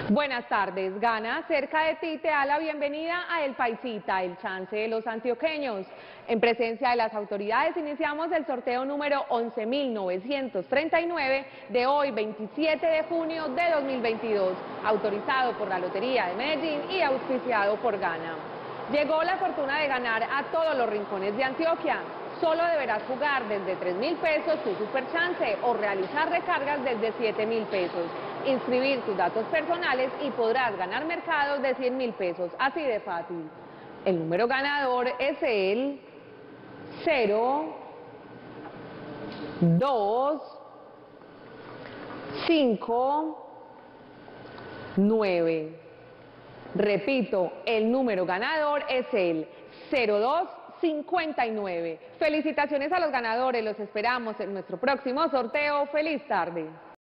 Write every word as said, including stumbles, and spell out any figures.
Buenas tardes. Gana cerca de ti te da la bienvenida a El Paisita, el chance de los antioqueños. En presencia de las autoridades iniciamos el sorteo número once mil novecientos treinta y nueve de hoy, veintisiete de junio de dos mil veintidós, autorizado por la Lotería de Medellín y auspiciado por Gana. Llegó la fortuna de ganar a todos los rincones de Antioquia. Solo deberás jugar desde tres mil pesos tu superchance o realizar recargas desde siete mil pesos. Inscribir tus datos personales y podrás ganar mercados de cien mil pesos. Así de fácil. El número ganador es el cero, dos, cinco, nueve. Repito, el número ganador es el cero dos cincuenta y nueve. Felicitaciones a los ganadores, los esperamos en nuestro próximo sorteo. ¡Feliz tarde!